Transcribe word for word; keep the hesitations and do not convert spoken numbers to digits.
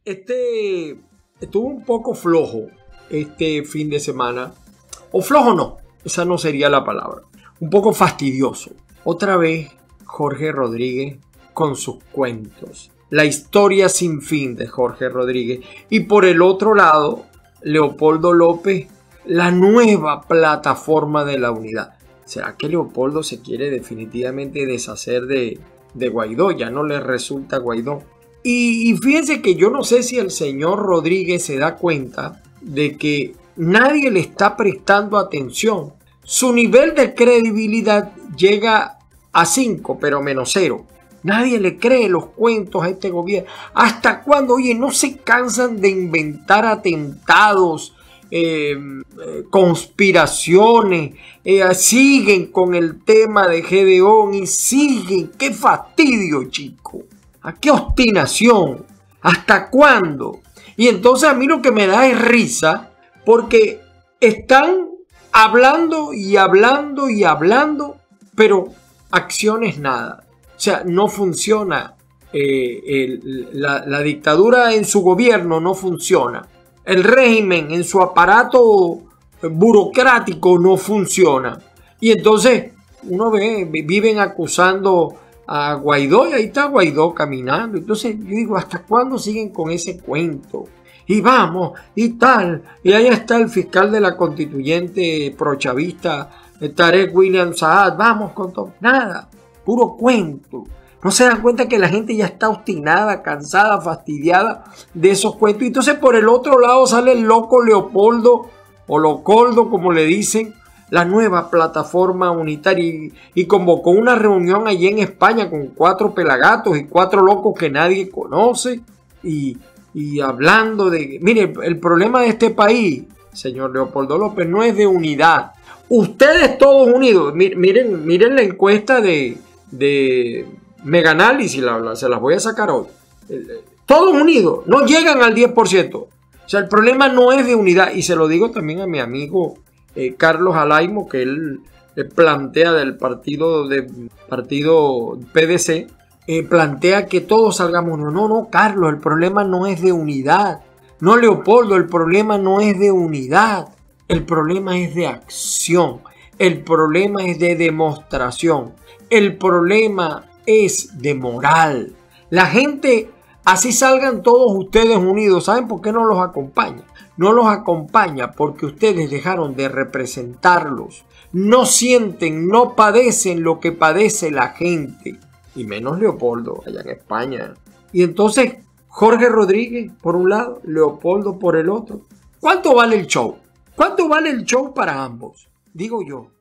Este estuvo un poco flojo este fin de semana. O flojo no, esa no sería la palabra. Un poco fastidioso. Otra vez Jorge Rodríguez con sus cuentos. La historia sin fin de Jorge Rodríguez. Y por el otro lado, Leopoldo López, la nueva plataforma de la unidad. ¿Será que Leopoldo se quiere definitivamente deshacer de, de Guaidó? Ya no le resulta Guaidó. Y, y fíjense que yo no sé si el señor Rodríguez se da cuenta de que nadie le está prestando atención. Su nivel de credibilidad llega a cinco, pero menos cero. Nadie le cree los cuentos a este gobierno. ¿Hasta cuándo? Oye, no se cansan de inventar atentados, eh, eh, conspiraciones. Eh, siguen con el tema de Gedeón y siguen. ¡Qué fastidio, chico! ¿A qué obstinación? ¿Hasta cuándo? Y entonces a mí lo que me da es risa porque están hablando y hablando y hablando, pero acciones nada. O sea, no funciona. Eh, el, la, la dictadura en su gobierno no funciona. El régimen en su aparato burocrático no funciona. Y entonces uno ve, viven acusando a Guaidó y ahí está Guaidó caminando. Entonces yo digo, ¿hasta cuándo siguen con ese cuento? Y vamos, y tal. Y ahí está el fiscal de la constituyente prochavista, Tarek William Saad. Vamos con todo. Nada, puro cuento. No se dan cuenta que la gente ya está obstinada, cansada, fastidiada de esos cuentos. Y entonces por el otro lado sale el loco Leopoldo, o Locoldo como le dicen, la nueva plataforma unitaria, y, y convocó una reunión allí en España con cuatro pelagatos y cuatro locos que nadie conoce, y, y hablando de... Mire, el problema de este país, señor Leopoldo López, no es de unidad. Ustedes todos unidos, miren, miren la encuesta de, de Megaanálisis, la, se las voy a sacar hoy. Todos unidos, no llegan al diez por ciento. O sea, el problema no es de unidad, y se lo digo también a mi amigo Eh, Carlos Alaimo, que él eh, plantea del partido de partido P D C, eh, plantea que todos salgamos. No, no, no, Carlos, el problema no es de unidad. No, Leopoldo, el problema no es de unidad. El problema es de acción. El problema es de demostración. El problema es de moral. La gente, así salgan todos ustedes unidos, ¿saben por qué no los acompaña? No los acompaña porque ustedes dejaron de representarlos. No sienten, no padecen lo que padece la gente. Y menos Leopoldo, allá en España. Y entonces, Jorge Rodríguez por un lado, Leopoldo por el otro. ¿Cuánto vale el show? ¿Cuánto vale el show para ambos? Digo yo.